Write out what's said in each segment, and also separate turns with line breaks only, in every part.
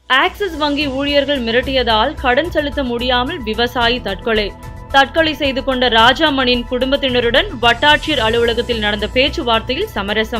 Axis வங்கி ஊழியர்கள் மிரட்டியதால் கடன் செலுத்த முடியாமல் விவசாயி தற்கொலை செய்து கொண்ட ராஜாமணியின் குடும்பத்தினருடன் வட்டாட்சியர் அலுவலகத்தில் நடந்த பேச்சுவார்த்தையில் சமரசம்.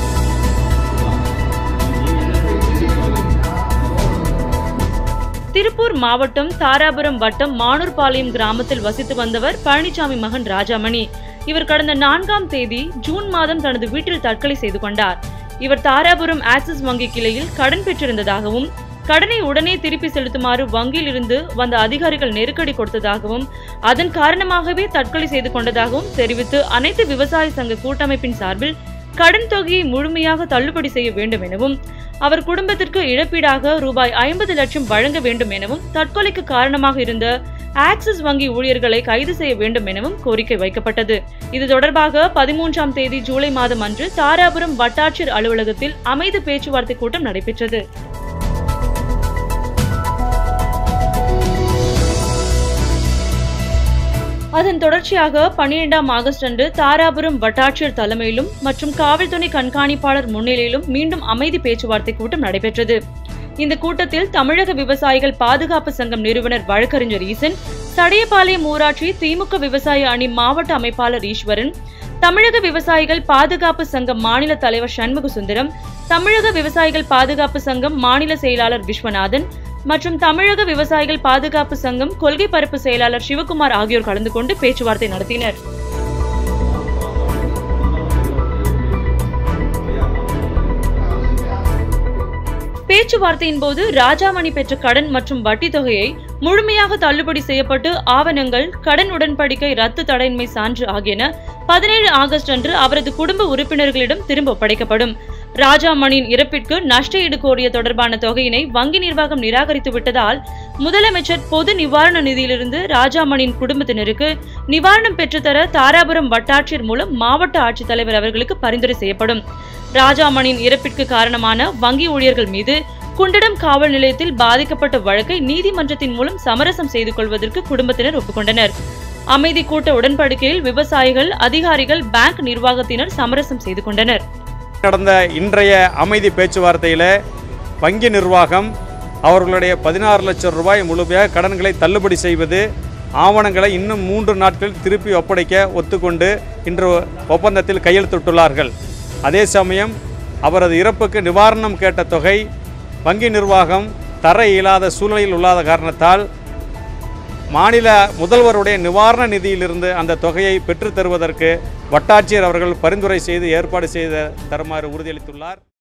திருப்பூர் மாவட்டம் தாராபுரம் வட்டம் மானூர்பாளையம் கிராமத்தில் வசித்து வந்தவர் பழனிசாமி மகன் ராஜாமணி. இவர் கடந்த 4ஆம் தேதி ஜூன் மாதம் தனது வீட்டில் தற்கொலை செய்து கொண்டார். இவர் தாராபுரம் ஆக்சிஸ் வங்கி கிளையில் கடன் பெற்றிருந்ததாகவும் கடனை உடனே திருப்பி செலுத்துமாறு வங்கியில் இருந்து வந்த அதிகாரிகள் நெருக்கடி கொடுத்ததாகவும் அதன் காரணமாகவே தற்கொலை செய்து கொண்டதாகவும் தெரிவித்து அனைத்து விவசாய சங்க கூட்டமைப்பின் சார்பில் கடன் தொகையை முழுமையாக தள்ளுபடி செய்ய வேண்டும் எனவும் அவர் குடும்பத்திற்கு இழப்பீடாக ரூபாய் 50 லட்சம் வழங்க வேண்டும் எனவும் தற்கொலைக்கு காரணமாக இருந்த ஆக்சிஸ் வங்கி ஊழியர்களை கைது செய்ய வேண்டும் எனவும் கோரிக்கை வைக்கப்பட்டது. இது தொடர்பாக 13ஆம் தேதி ஜூலை மாதம் அன்று தாராபுரம் வட்டாட்சியர் அலுவலகத்தில் அமைதி பேச்சுவார்த்தை கூட்டம் நடைபெற்றது. அதன் தொடர்ச்சியாக 12ஆம் ஆகஸ்ட் அன்று தாராபுரம் வட்டாட்சியர் தலைமையிலும் மற்றும் காவல்துறை கண்காணிப்பாளர் முன்னிலையிலும் மீண்டும் அமைதி பேச்சுவார்த்தை கூட்டம் நடைபெற்றது. இந்த கூட்டத்தில் தமிழக விவசாயிகள் பாதுகாப்பு சங்கம் நிறுவனர் வழக்கறிஞர் ஈசன், சடையபாளையம் ஊராட்சி திமுக விவசாய அணி மாவட்ட அமைப்பாளர் ஈஸ்வரன், தமிழக விவசாயிகள் பாதுகாப்பு சங்கம் மாநில தலைவர் சண்முக சுந்தரம், தமிழக விவசாயிகள் பாதுகாப்பு சங்கம் மாநில செயலாளர் விஸ்வநாதன் மற்றும் தமிழக விவசாயிகள் பாதுகாப்பு சங்கம் கொள்கை பரப்பு செயலாளர் சிவகுமார் ஆகியோர் கலந்து கொண்டு பேச்சுவார்த்தை நடத்தினர். பேச்சுவார்த்தையின் போது ராஜாமணி பெற்ற கடன் மற்றும் வட்டி தொகையை முழுமையாக தள்ளுபடி செய்யப்பட்டு ஆவணங்கள், கடன் உடன்படிக்கை, ரத்து தடையின்மை சான்று ஆகியன 17 ஆகஸ்ட் அன்று அவரது குடும்ப உறுப்பினர்களிடம் திரும்ப ஒப்படைக்கப்படும். ராஜாமணியின் இறப்பிற்கு நஷ்ட ஈடு கோரிய தொடர்பான தொகையினை வங்கி நிர்வாகம் நிராகரித்து விட்டதால் முதலமைச்சர் பொது நிவாரண நிதியிலிருந்து ராஜாமணியின் குடும்பத்தினருக்கு நிவாரணம் பெற்றுத்தர தாராபுரம் வட்டாட்சியர் மூலம் மாவட்ட ஆட்சித்தலைவர் அவர்களுக்கு பரிந்துரை செய்யப்படும். ராஜாமணியின் இறப்பிற்கு காரணமான வங்கி ஊழியர்கள் மீது குண்டடம் காவல் நிலையத்தில் பாதிக்கப்பட்ட வழக்கை நீதிமன்றத்தின் மூலம் சமரசம் செய்து கொள்வதற்கு குடும்பத்தினர் ஒப்புக்கொண்டனர். அமைதி கூட்ட உடன்படிக்கையில் விவசாயிகள், அதிகாரிகள், பேங்க் நிர்வாகத்தினர் சமரசம் செய்து கொண்டனர்.
நடந்த இன்றைய அமைதி பேச்சுவார்த்தையில் வங்கி நிர்வாகம் அவர்களுடைய 16 லட்சம் ரூபாய் முழுமையாக கடன்களை தள்ளுபடி செய்வது, ஆவணங்களை இன்னும் 3 நாட்கள் திருப்பி ஒப்படைக்க ஒத்துக்கொண்டு இன்று ஒப்பந்தத்தில் கையெழுத்திட்டுள்ளார்கள். அதே சமயம் அவரது இறப்புக்கு நிவாரணம் கேட்ட தொகை வங்கி நிர்வாகம் தர இயலாத சூழ்நிலையில் உள்ளாத காரணத்தால் மாநில முதல்வருடைய நிவாரண நிதியிலிருந்து அந்த தொகையை பெற்றுத் தருவதற்கு வட்டாட்சியர் அவர்கள் பரிந்துரை செய்து ஏற்பாடு செய்து தருமாறு உறுதியளித்துள்ளார்.